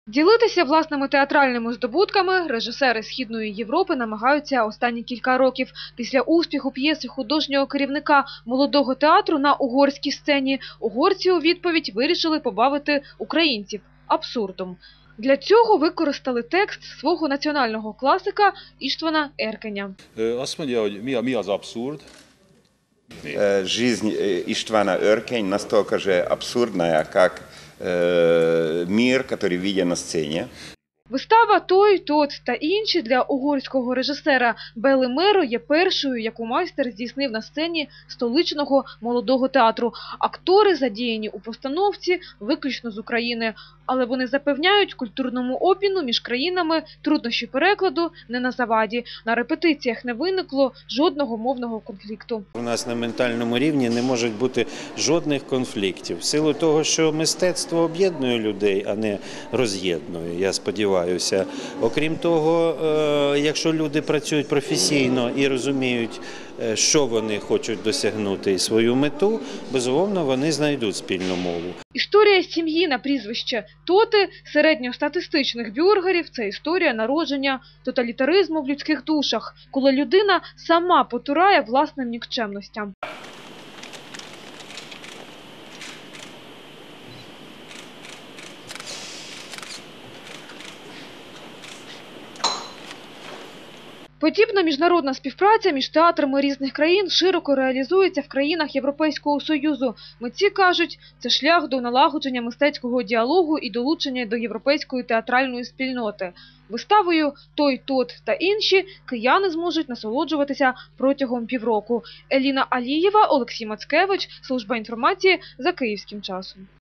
Ділитися власними театральними здобутками режисери Східної Європи намагаються останні кілька років. Після успіху п'єси художнього керівника молодого театру на угорській сцені угорці у відповідь вирішили побавити українців абсурдом. Для цього використали текст свого національного класика Іштвана Еркеня. Azt mondja, hogy mi az abszurd? Жизнь Иштвана Эркень настолько же абсурдная, как мир, который виден на сцене. Вистава «Той, тот та інші» для угорського режисера Бели Меро є першою, яку майстер здійснив на сцені столичного молодого театру. Актори задіяні у постановці виключно з України, але вони запевняють, культурному обміну між країнами труднощі перекладу не на заваді. На репетиціях не виникло жодного мовного конфлікту. У нас на ментальному рівні не може бути жодних конфліктів. В силу того, що мистецтво об'єднує людей, а не роз'єднує, я сподіваюся. Окрім того, якщо люди працюють професійно і розуміють, що вони хочуть досягнути і свою мету, безумовно, вони знайдуть спільну мову. Історія сім'ї на прізвище Тоти середньостатистичних бюргерів – це історія народження тоталітаризму в людських душах, коли людина сама потурає власним нікчемностям. Подібна міжнародна співпраця між театрами різних країн широко реалізується в країнах Європейського Союзу. Митці кажуть, це шлях до налагодження мистецького діалогу і долучення до європейської театральної спільноти. Виставою «Той, тот та інші» кияни зможуть насолоджуватися протягом півроку. Еліна Алієва, Олексій Мацкевич, Служба інформації за київським часом.